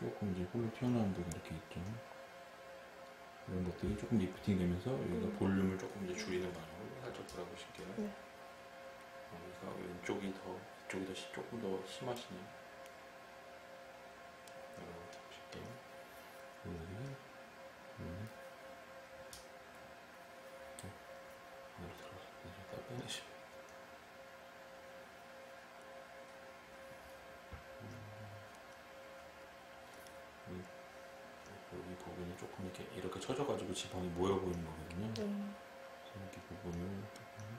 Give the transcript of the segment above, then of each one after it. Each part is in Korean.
조금 이제 홀로 튀어나온 부분 이렇게 있죠. 이런 것들이 조금 리프팅 되면서 여기가 볼륨을 조금 이제 줄이는 방향으로 살짝 돌아보실게요. 여기가 왼쪽이 더, 이쪽이 더 조금 더 심하시네요. 보실게요. 여기, 안으로 들어가서 다 빼내시면. 여기 부분이 조금 이렇게 쳐져가지고 지방이 모여 보이는 거거든요. 그래서 여기 부분을 조금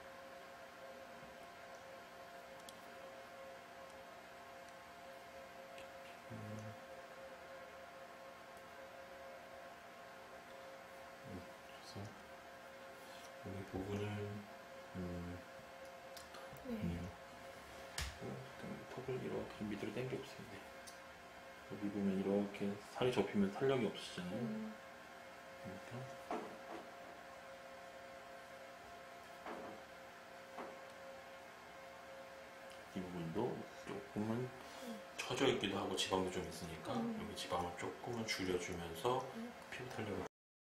그래서 여기 부분을 턱을 이렇게 밑으로 당겨보세요. 여기 보면 이렇게 살이 접히면 탄력이 없으시잖아요. 이렇게. 이 부분도 조금은 처져 있기도 하고 지방도 좀 있으니까 여기 지방을 조금은 줄여주면서 피부 탄력을.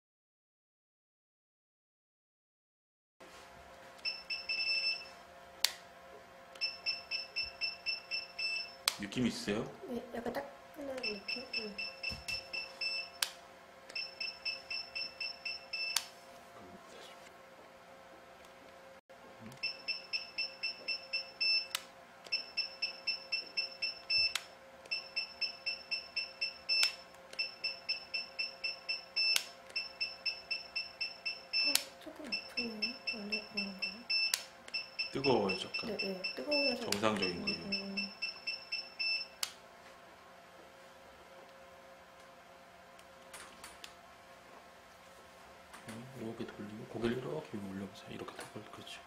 느낌 있으세요? 네, 약간 딱 하는 느낌? 조금 아프네요. 원래 그런가요? 뜨거워요, 잠깐. 네, 뜨거워서 정상적인 거예요. 이렇게 돌리고 고개를 이렇게 올려보세요. 이렇게 턱을, 그렇죠.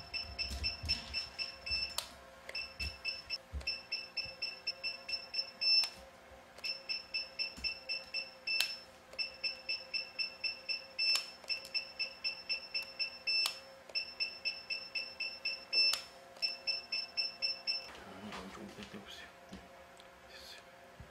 조금 더 떼보세요. 됐어요.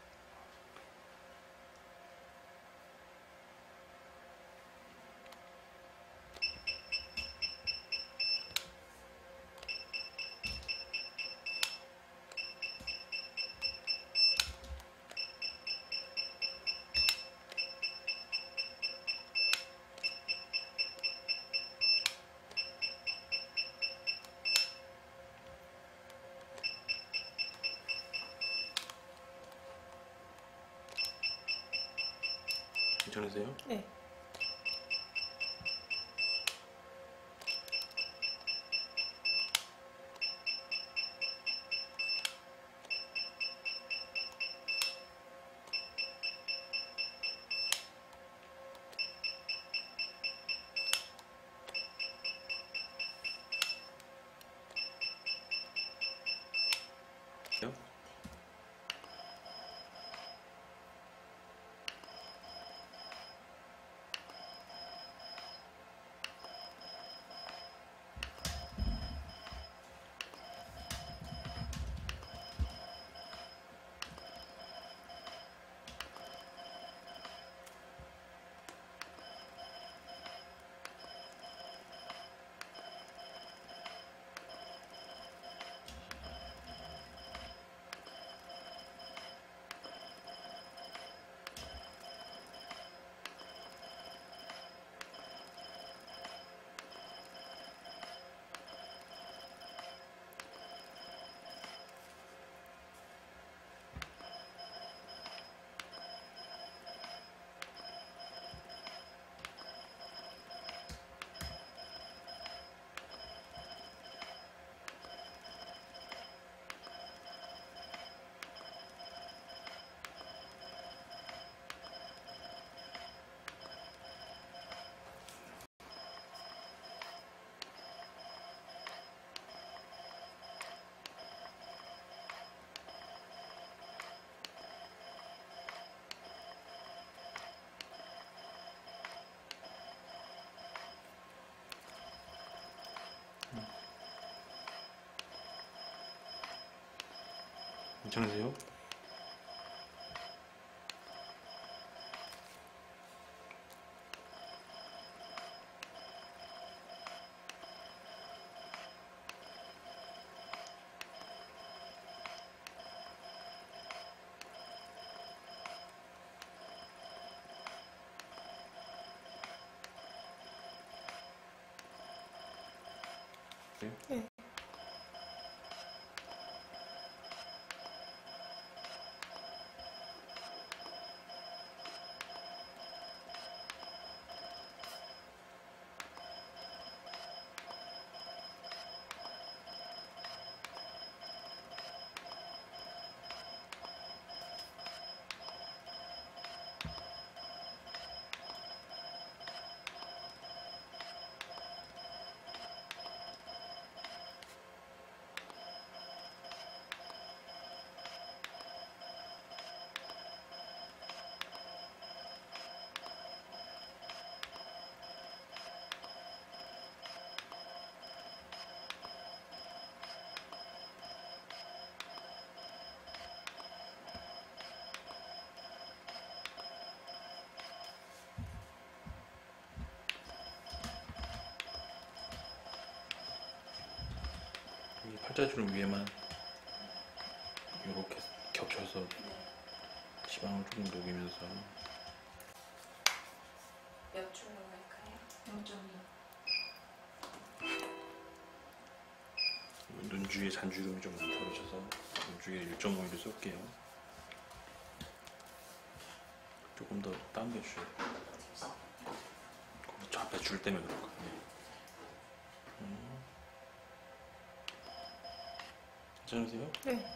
괜찮으세요? 네. 괜찮으세요? 네. 이 팔자주름 위에만 이렇게 겹쳐서 지방을 조금 녹이면서 몇 줄로 할까요? 0.2. 눈 주위에 잔주름이 좀 많다고 하셔서 눈 주위에 1.5mm 쏠게요. 조금 더 당겨주셔야 돼요. 저 앞에 줄 때문에 그럴 거예요. 괜찮으세요? 네.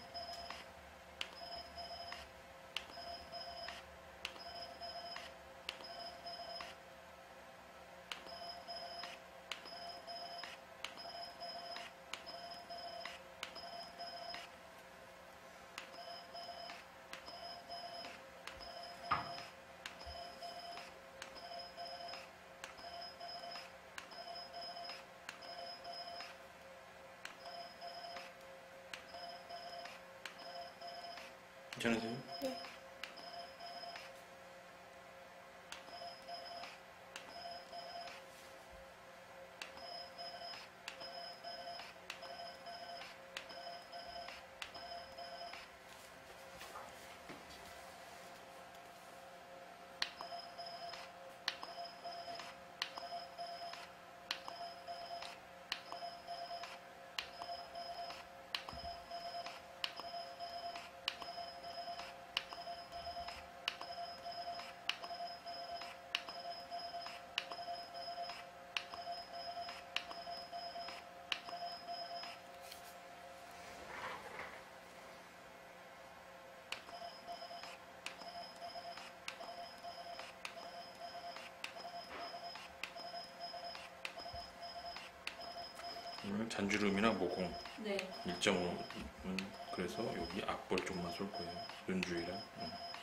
괜찮으세요? 네. 잔주름이나 모공 네. 1.5는 그래서 여기 앞볼 쪽만 쏠 거예요. 눈 주위랑.